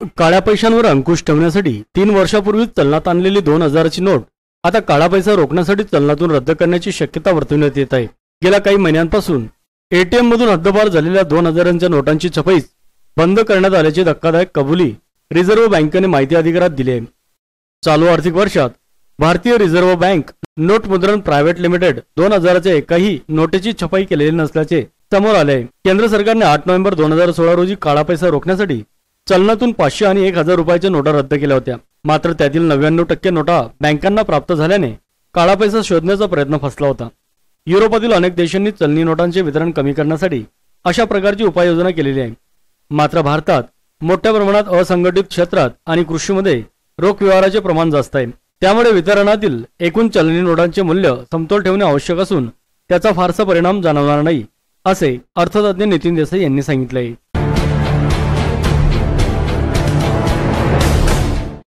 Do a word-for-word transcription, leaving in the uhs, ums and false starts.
काळ्या पैशांवर अंकुश ठेवण्यासाठी तीन वर्षापूर्वी चलनात आणलेली दोन हजाराची नोट आता काळा पैसा रोखण्यासाठी चलनातून रद्द करण्याची शक्यता वर्तवण्यात येत आहे। गेल्या काही महिन्यांपासून एटीएम मधून हद्दपार झालेल्या दोन हजारांच्या नोटांची छपाई बंद करण्यात आल्याची धक्कादायक कबुली रिझर्व्ह बँकेने माहिती अधिकारात दिली आहे। चालू आर्थिक वर्षात Bharatiya reserve bank note Mudran private limited दोन हजाराच्या एकाही नोटेची छपाई केलेली नसल्याचे समोर आले आहे। केंद्र सरकारने आठ नोव्हेंबर दोन हजार सोळा रोजी काळा पैसा रोखण्यासाठी चलनातून पाचशे आणि एक हजार रुपयाच्या नोटा रद्द केल्या होत्या। मात्र त्यातील नव्याण्णव टक्के नोटा बँकांना प्राप्त झाल्याने काळा पैसा शोधण्याचा प्रयत्न फसला होता। युरोपातील अनेक देशांनी चलनी नोटांचे वितरण कमी करण्यासाठी अशा प्रकारची उपाययोजना केलेली आहे। मात्र भारतात मोठ्या प्रमाणात असंघटित क्षेत्रात आणि कृषीमध्ये रोख व्यवहाराचे प्रमाण जास्त आहे। त्यामुळे वितरणातील एकूण चलनी नोटांचे मूल्य समतोल ठेवणे आवश्यक असून त्याचा फारसा परिणाम जाणवणार नाही, असे अर्थतज्ञ नितीन देसाई यांनी सांगितले आहे।